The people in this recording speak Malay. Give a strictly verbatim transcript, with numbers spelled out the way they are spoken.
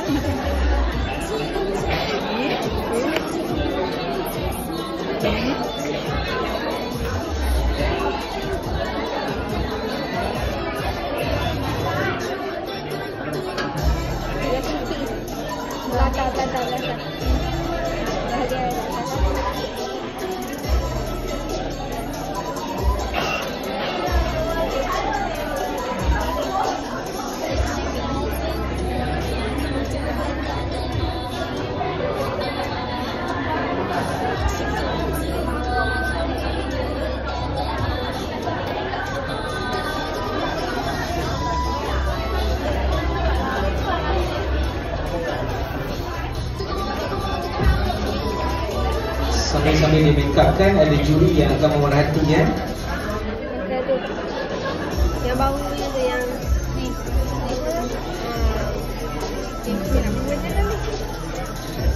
Belakang, belakang, belakang. Bahagian sambil-sambil di make up kan, ada juri yang akan memerhati ya. ada tu. Yang bawah ni tu yang ni. Ni. Ah. Ni nak buat macam ni.